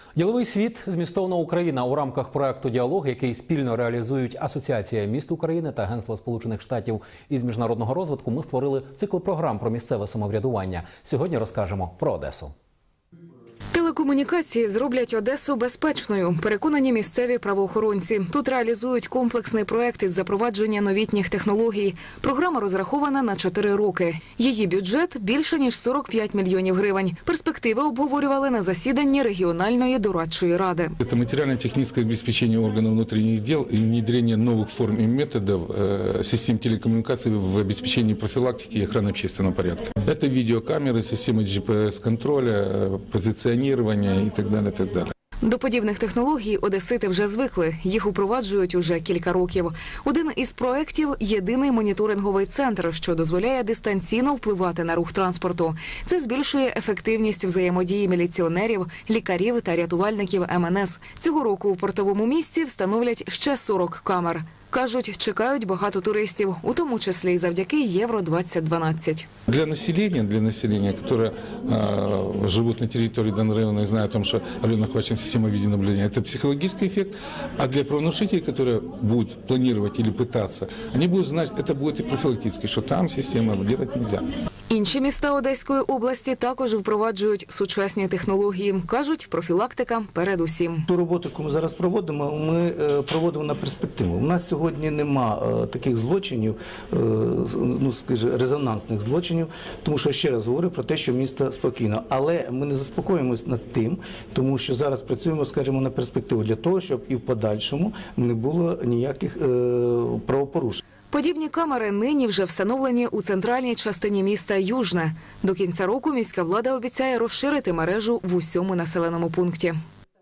Діловий світ, змістовна Україна у рамках проекту «Діалог», який спільно реалізують Асоціація міст України та Агентство Сполучених Штатів із міжнародного розвитку, ми створили цикл програм про місцеве самоврядування. Сьогодні розкажемо про Одесу. Телекомунікації зроблять Одесу безпечною, переконані місцеві правоохоронці. Тут реалізують комплексний проект із запровадження новітніх технологій. Програма розрахована на 4 роки. Її бюджет – більше ніж 45 мільйонів гривень. Перспективи обговорювали на засіданні регіональної дорадчої ради. Це матеріально-технічне забезпечення органів внутрішніх справ і внедрення нових форм і методів систем телекомунікацій в обеспеченні профілактики і охорони общественного порядку. Це відеокамери, системи GPS-контролю, позиціонування і так далі, так далі. До подібних технологій одесити вже звикли. Їх упроваджують уже кілька років. Один із проєктів – єдиний моніторинговий центр, що дозволяє дистанційно впливати на рух транспорту. Це збільшує ефективність взаємодії міліціонерів, лікарів та рятувальників МНС. Цього року у портовому місті встановлять ще 40 камер. Кажуть, чекають багато туристів, у тому числі й завдяки Євро-2012. Для населення, яке живе на території даного району і знає о том, що район охвачен системой відеонаблюдения, це психологічний ефект. А для правонарушителей, які будуть планувати або намагатися, вони будуть знати, що це буде і профілактичний, що там систему робити не можна. Інші міста Одеської області також впроваджують сучасні технології. Кажуть, профілактика передусім. Ту роботу, яку ми зараз проводимо, ми проводимо на перспективу. У нас сьогодні нема таких злочинів, резонансних злочинів, тому що, ще раз говорю про те, що місто спокійно. Але ми не заспокоїмось над тим, тому що зараз працюємо, скажімо, на перспективу для того, щоб і в подальшому не було ніяких правопорушень. Подібні камери нині вже встановлені у центральній частині міста Южне. До кінця року міська влада обіцяє розширити мережу в усьому населеному пункті.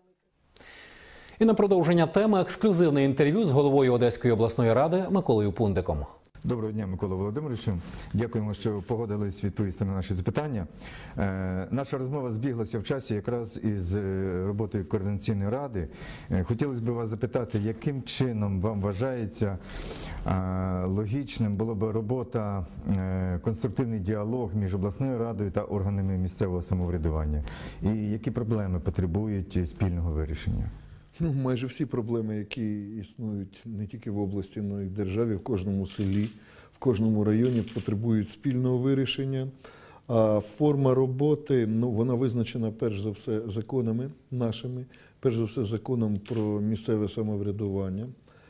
І на продовження теми ексклюзивне інтерв'ю з головою Одеської обласної ради Миколою Пундиком. Доброго дня, Микола Володимировичу. Дякуємо, що погодились відповісти на наші запитання. Наша розмова збіглася в часі якраз із роботою Координаційної ради. Хотілося б вас запитати, яким чином вам вважається логічним було б робота, конструктивний діалог між обласною радою та органами місцевого самоврядування? І які проблеми потребують спільного вирішення? Майже всі проблеми, які існують не тільки в області, але й в державі, в кожному селі, в кожному районі потребують спільного вирішення. А форма роботи, вона визначена перш за все законами нашими, перш за все законом про місцеве самоврядування,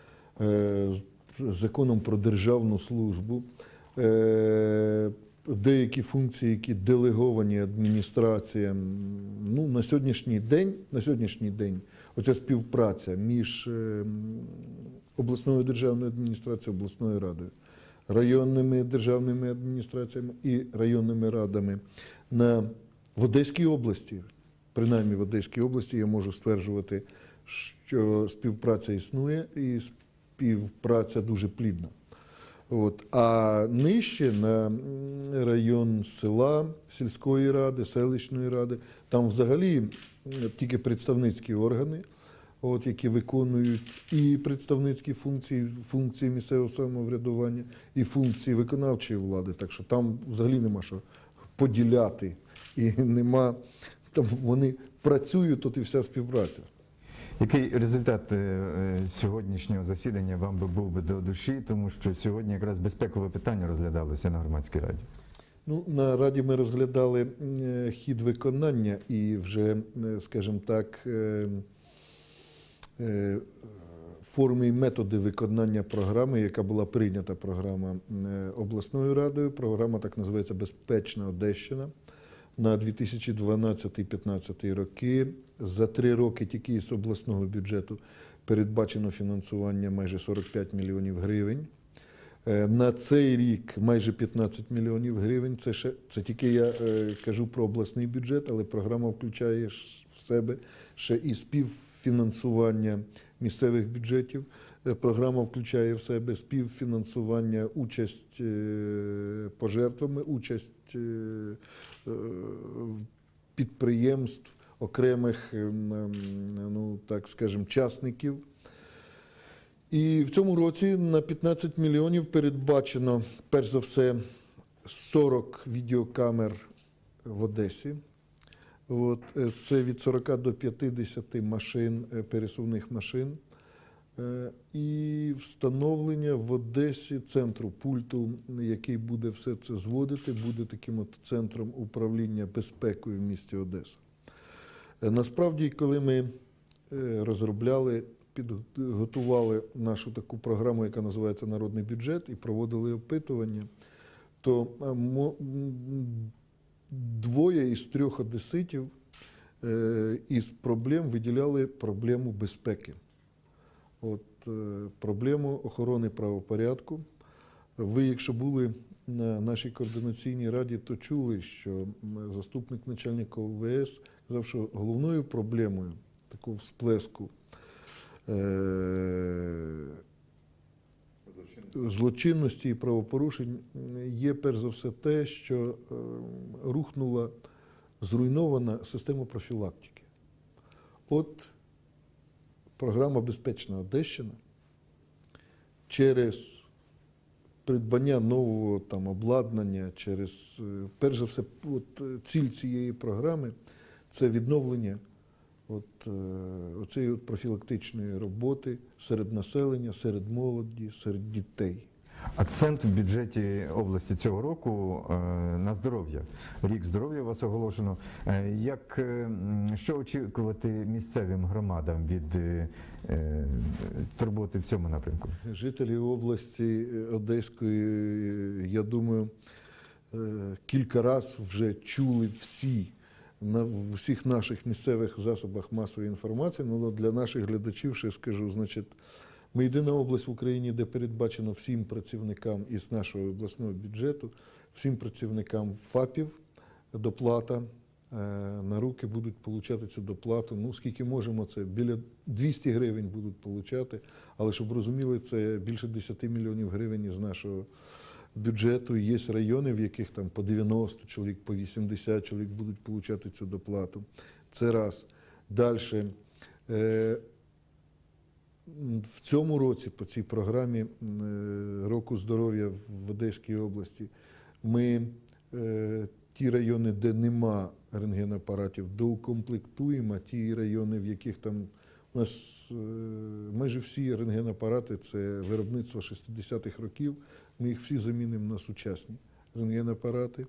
законом про державну службу, деякі функції, які делеговані адміністраціям. На сьогоднішній день оця співпраця між обласною державною адміністрацією, обласною радою, районними державними адміністраціями і районними радами в Одеській області, принаймні в Одеській області, я можу стверджувати, що співпраця існує і співпраця дуже плідна. А нижче на район села, сільської ради, селищної ради, там взагалі тільки представницькі органи, які виконують і представницькі функції місцевого самоврядування, і функції виконавчої влади. Так що там взагалі нема що поділяти, і нема, там вони працюють, тут і вся співпраця. Який результат сьогоднішнього засідання вам був би до душі, тому що сьогодні якраз безпекове питання розглядалося на громадській раді? На раді ми розглядали хід виконання і вже, скажімо так, форми і методи виконання програми, яка була прийнята, програма обласною радою. Програма так називається «Безпечна Одещина» на 2012-2015 роки. За 3 роки тільки із обласного бюджету передбачено фінансування майже 45 мільйонів гривень. На цей рік майже 15 мільйонів гривень. Це тільки я кажу про обласний бюджет, але програма включає в себе ще і співфінансування місцевих бюджетів. Програма включає в себе співфінансування, участь пожертвами, участь підприємств, окремих, так скажемо, частників. І в цьому році на 15 мільйонів передбачено, перш за все, 40 відеокамер в Одесі, От, це від 40 до 50 машин, пересувних машин. І встановлення в Одесі центру пульту, який буде все це зводити, буде таким от центром управління безпекою в місті Одеса. Насправді, коли ми розробляли, підготували нашу таку програму, яка називається «Народний бюджет», і проводили опитування, то двоє із 3 одеситів із проблем виділяли проблему безпеки. От, проблему охорони правопорядку. Ви, якщо були на нашій координаційній раді, то чули, що заступник начальника ОВС сказав, що головною проблемою такого всплеску злочинності і правопорушень є перш за все те, що рухнула зруйнована система профілактики. От програма «Безпечна Одещина» через придбання нового там обладнання, через, перш за все, от, ціль цієї програми – це відновлення оцієї профілактичної роботи серед населення, серед молоді, серед дітей. Акцент в бюджеті області цього року на здоров'я. Рік здоров'я у вас оголошено. Що очікувати місцевим громадам від роботи в цьому напрямку? Жителі області Одеської, я думаю, кілька разів вже чули на всіх наших місцевих засобах масової інформації. Ну, для наших глядачів ще скажу, значить, ми єдина область в Україні, де передбачено всім працівникам із нашого обласного бюджету, всім працівникам ФАПів доплата. На руки будуть отримати цю доплату. Ну, скільки можемо, це біля 200 гривень будуть отримати. Але, щоб розуміли, це більше 10 мільйонів гривень із нашого бюджету. Є райони, в яких там по 90 чоловік, по 80 чоловік будуть отримати цю доплату. Це раз. Далі. В цьому році по цій програмі року здоров'я в Одеській області ми ті райони, де нема рентгенапаратів, доукомплектуємо, а ті райони, в яких там у нас майже всі рентгенапарати – це виробництво 60-х років, ми їх всі замінимо на сучасні рентгенапарати.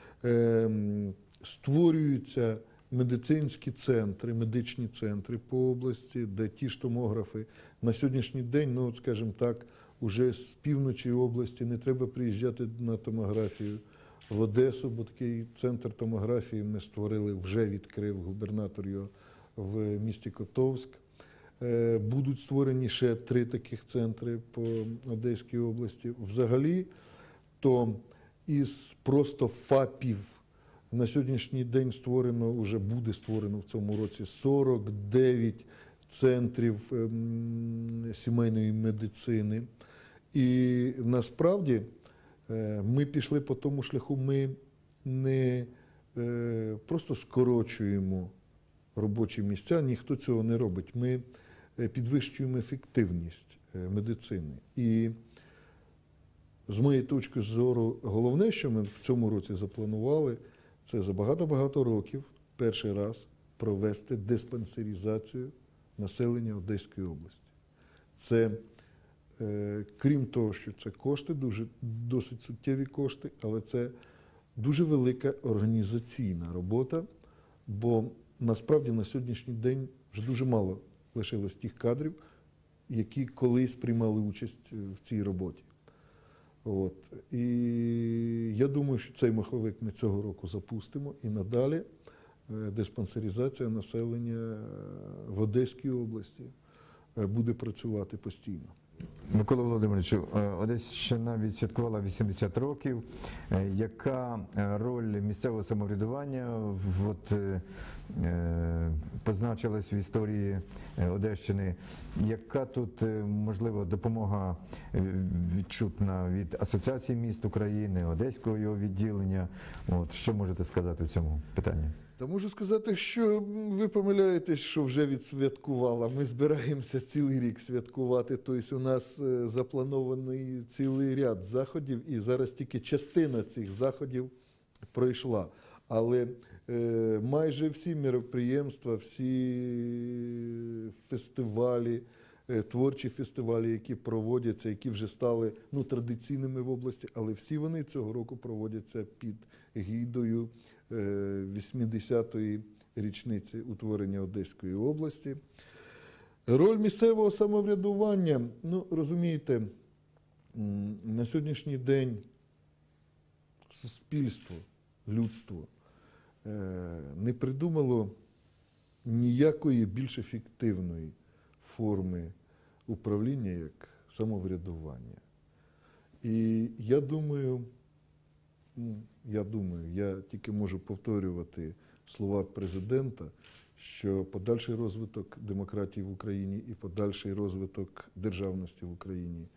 Створюються медицинські центри, медичні центри по області, де ті ж томографи на сьогоднішній день, ну, скажімо так, уже з півночі області не треба приїжджати на томографію в Одесу, бо такий центр томографії ми створили, вже відкрив губернатор його в місті Котовськ. Будуть створені ще 3 таких центри по Одеській області. Взагалі, то із просто ФАПів на сьогоднішній день створено, вже буде створено в цьому році 49 центрів сімейної медицини. І насправді ми пішли по тому шляху, ми не просто скорочуємо робочі місця, ніхто цього не робить. Ми підвищуємо ефективність медицини. І з моєї точки зору, головне, що ми в цьому році запланували, це за багато-багато років перший раз провести диспансеризацію населення Одеської області. Це, крім того, що це кошти, досить суттєві кошти, але це дуже велика організаційна робота, бо насправді на сьогоднішній день вже дуже мало лишилось тих кадрів, які колись приймали участь в цій роботі. От. І я думаю, що цей маховик ми цього року запустимо і надалі диспансеризація населення в Одеській області буде працювати постійно. Микола Володимировичу, Одещина відсвяткувала 80 років. Яка роль місцевого самоврядування позначилась в історії Одещини? Яка тут, можливо, допомога відчутна від Асоціації міст України, Одеського його відділення? Що можете сказати в цьому питанні? Та можу сказати, що ви помиляєтесь, що вже відсвяткувала. Ми збираємося цілий рік святкувати. Тобто у нас запланований цілий ряд заходів, і зараз тільки частина цих заходів пройшла. Але майже всі міроприємства, всі фестивалі, творчі фестивалі, які проводяться, які вже стали традиційними в області, але всі вони цього року проводяться під егідою 80-ї річниці утворення Одеської області. Роль місцевого самоврядування, розумієте, на сьогоднішній день суспільство, людство не придумало ніякої більш ефективної форми управління, як самоврядування. І я думаю, я тільки можу повторювати слова президента, що подальший розвиток демократії в Україні і подальший розвиток державності в Україні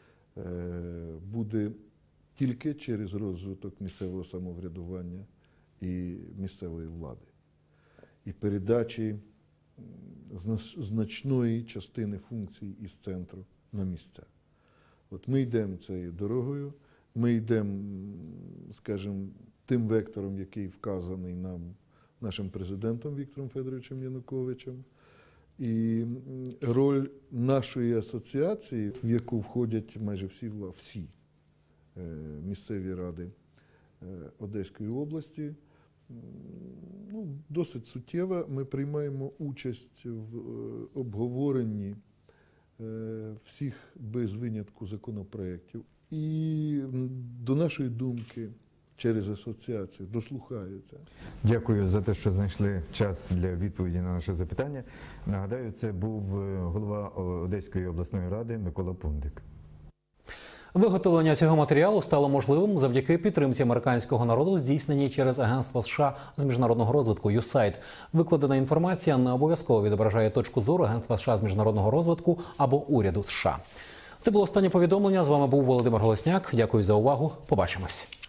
буде тільки через розвиток місцевого самоврядування і місцевої влади. І передачі значної частини функцій із центру на місця. От ми йдемо цією дорогою, ми йдемо, скажімо, тим вектором, який вказаний нам нашим президентом Віктором Федоровичем Януковичем. І роль нашої асоціації, в яку входять майже всі місцеві ради Одеської області, досить суттєва. Ми приймаємо участь в обговоренні всіх без винятку законопроєктів. І до нашої думки через асоціацію дослухаються. Дякую за те, що знайшли час для відповіді на наше запитання. Нагадаю, це був голова Одеської обласної ради Микола Пундик. Виготовлення цього матеріалу стало можливим завдяки підтримці американського народу, здійсненій через Агентство США з міжнародного розвитку USAID. Викладена інформація не обов'язково відображає точку зору Агентства США з міжнародного розвитку або уряду США. Це було останнє повідомлення. З вами був Володимир Голосняк. Дякую за увагу. Побачимось.